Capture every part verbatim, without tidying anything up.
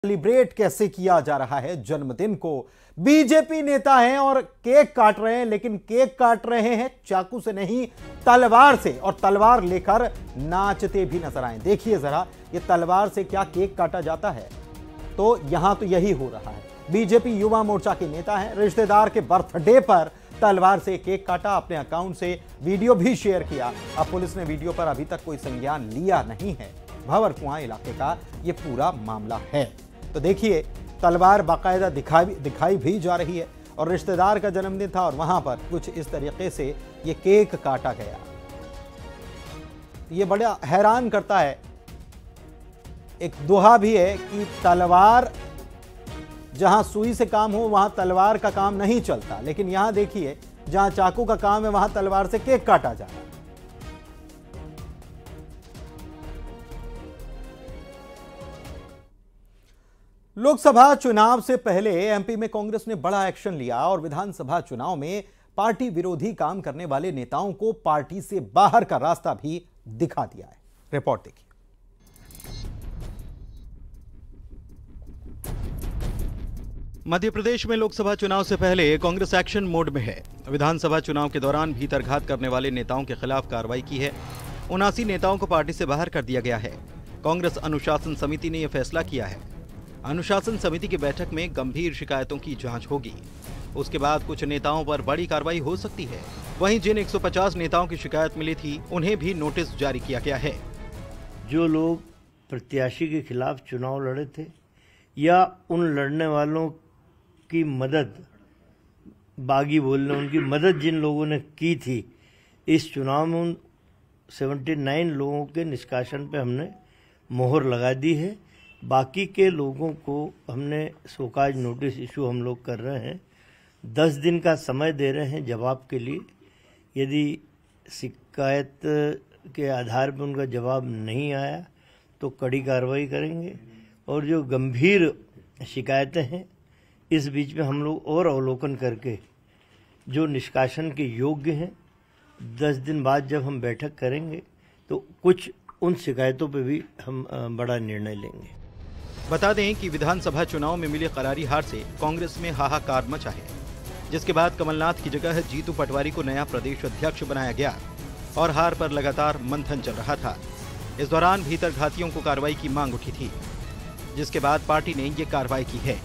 Celebrate कैसे किया जा रहा है जन्मदिन को। बीजेपी नेता हैं और केक काट रहे हैं, लेकिन केक काट रहे हैं चाकू से नहीं, तलवार से, और तलवार लेकर नाचते भी नजर आए। देखिए जरा, ये तलवार से क्या केक काटा जाता है। तो यहां तो यही हो रहा है। बीजेपी युवा मोर्चा के नेता हैं, रिश्तेदार के बर्थडे पर तलवार से केक काटा, अपने अकाउंट से वीडियो भी शेयर किया। अब पुलिस ने वीडियो पर अभी तक कोई संज्ञान लिया नहीं है। भंवर कुआं इलाके का यह पूरा मामला है। तो देखिए, तलवार बाकायदा दिखाई दिखाई भी जा रही है, और रिश्तेदार का जन्मदिन था और वहां पर कुछ इस तरीके से ये केक काटा गया। ये बड़ा हैरान करता है। एक दोहा भी है कि तलवार जहां सुई से काम हो वहां तलवार का काम नहीं चलता, लेकिन यहां देखिए, जहां चाकू का काम है वहां तलवार से केक काटा जा रहा है। लोकसभा चुनाव से पहले एमपी में कांग्रेस ने बड़ा एक्शन लिया और विधानसभा चुनाव में पार्टी विरोधी काम करने वाले नेताओं को पार्टी से बाहर का रास्ता भी दिखा दिया है। रिपोर्ट देखिए। मध्य प्रदेश में लोकसभा चुनाव से पहले कांग्रेस एक्शन मोड में है। विधानसभा चुनाव के दौरान भीतरघात करने वाले नेताओं के खिलाफ कार्रवाई की है। उनासी नेताओं को पार्टी से बाहर कर दिया गया है। कांग्रेस अनुशासन समिति ने यह फैसला किया है। अनुशासन समिति की बैठक में गंभीर शिकायतों की जांच होगी। उसके बाद कुछ नेताओं पर बड़ी कार्रवाई हो सकती है। वहीं जिन एक सौ पचास नेताओं की शिकायत मिली थी, उन्हें भी नोटिस जारी किया गया है। जो लोग प्रत्याशी के खिलाफ चुनाव लड़े थे या उन लड़ने वालों की मदद, बागी बोलने, उनकी मदद जिन लोगों ने की थी इस चुनाव में, उन उन्यासी लोगों के निष्कासन पे हमने मोहर लगा दी है। बाकी के लोगों को हमने शोकाज नोटिस इशू हम लोग कर रहे हैं। दस दिन का समय दे रहे हैं जवाब के लिए। यदि शिकायत के आधार पर उनका जवाब नहीं आया तो कड़ी कार्रवाई करेंगे, और जो गंभीर शिकायतें हैं इस बीच में हम लोग और अवलोकन करके जो निष्कासन के योग्य हैं, दस दिन बाद जब हम बैठक करेंगे तो कुछ उन शिकायतों पे भी हम बड़ा निर्णय लेंगे। बता दें कि विधानसभा चुनाव में मिली करारी हार से कांग्रेस में हाहाकार मचा है, जिसके बाद कमलनाथ की जगह जीतू पटवारी को नया प्रदेश अध्यक्ष बनाया गया और हार पर लगातार मंथन चल रहा था। इस दौरान भीतरघातियों को कार्रवाई की मांग उठी थी, जिसके बाद पार्टी ने ये कार्रवाई की है।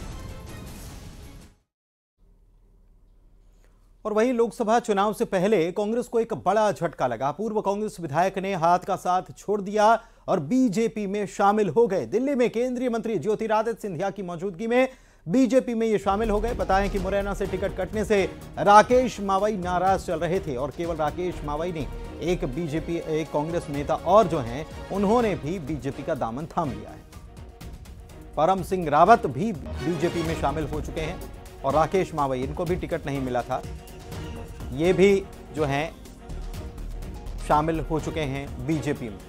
और वहीं लोकसभा चुनाव से पहले कांग्रेस को एक बड़ा झटका लगा। पूर्व कांग्रेस विधायक ने हाथ का साथ छोड़ दिया और बीजेपी में शामिल हो गए। दिल्ली में केंद्रीय मंत्री ज्योतिरादित्य सिंधिया की मौजूदगी में बीजेपी में ये शामिल हो गए। बताएं कि मुरैना से टिकट कटने से राकेश मावई नाराज चल रहे थे, और केवल राकेश मावई नहीं, एक बीजेपी एक कांग्रेस नेता और जो हैं उन्होंने भी बीजेपी का दामन थाम लिया है। परम सिंह रावत भी बीजेपी में शामिल हो चुके हैं, और राकेश मावई, इनको भी टिकट नहीं मिला था, ये भी जो हैं शामिल हो चुके हैं बीजेपी में।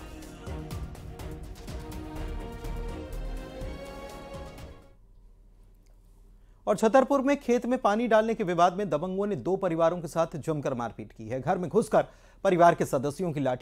और छतरपुर में खेत में पानी डालने के विवाद में दबंगों ने दो परिवारों के साथ जमकर मारपीट की है। घर में घुसकर परिवार के सदस्यों की लाठी